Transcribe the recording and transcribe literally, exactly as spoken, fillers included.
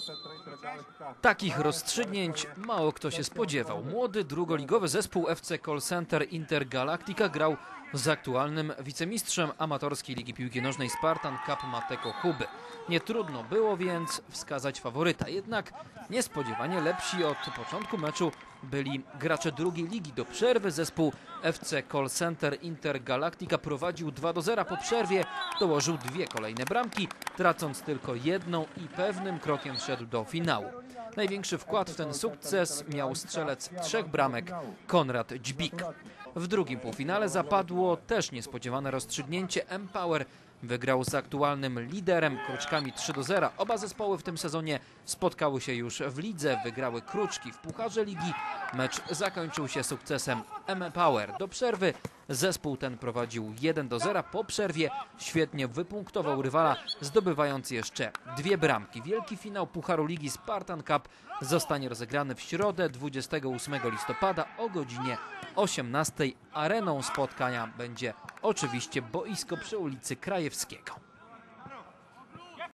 Takich rozstrzygnięć mało kto się spodziewał. Młody drugoligowy zespół F C Call Center Intergalactica grał z aktualnym wicemistrzem amatorskiej ligi piłki nożnej Spartan Cup Mateko Huby. Nie trudno było więc wskazać faworyta, jednak niespodziewanie lepsi od początku meczu byli gracze drugiej ligi. Do przerwy zespół F C Call Center Intergalactica prowadził dwa do zera. Po przerwie dołożył dwie kolejne bramki, tracąc tylko jedną i pewnym krokiem wszedł do finału. Największy wkład w ten sukces miał strzelec trzech bramek Konrad Dźbik. W drugim półfinale zapadło też niespodziewane rozstrzygnięcie. Empower wygrał z aktualnym liderem Kruczkami trzy do zera. Oba zespoły w tym sezonie spotkały się już w lidze. Wygrały Kruczki w Pucharze Ligi. Mecz zakończył się sukcesem Empower. Do przerwy zespół ten prowadził jeden do zera. Po przerwie świetnie wypunktował rywala, zdobywając jeszcze dwie bramki. Wielki finał Pucharu Ligi Spartan Cup zostanie rozegrany w środę dwudziestego ósmego listopada o godzinie osiemnastej. Areną spotkania będzie oczywiście boisko przy ulicy Krajewskiego.